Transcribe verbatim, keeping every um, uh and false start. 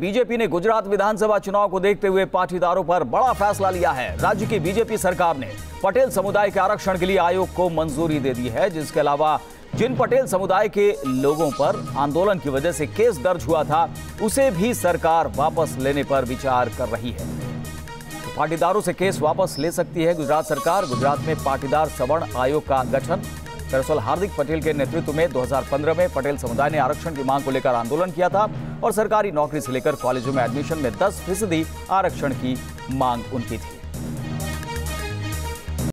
BJP ने गुजरात विधानसभा चुनाव को देखते हुए पाटीदारों पर बड़ा फैसला लिया है। राज्य की बीजेपी सरकार ने पटेल समुदाय के आरक्षण के लिए आयोग को मंजूरी दे दी है, जिसके अलावा जिन पटेल समुदाय के लोगों पर आंदोलन की वजह से केस दर्ज हुआ था, उसे भी सरकार वापस लेने पर विचार कर रही है। तो पाटीदारों से केस वापस ले सकती है गुजरात सरकार। गुजरात में पाटीदार सवर्ण आयोग का गठन। दरअसल हार्दिक पटेल के नेतृत्व में दो हज़ार पंद्रह में पटेल समुदाय ने आरक्षण की मांग को लेकर आंदोलन किया था और सरकारी नौकरी से लेकर कॉलेजों में एडमिशन में दस फीसदी आरक्षण की मांग उनकी थी।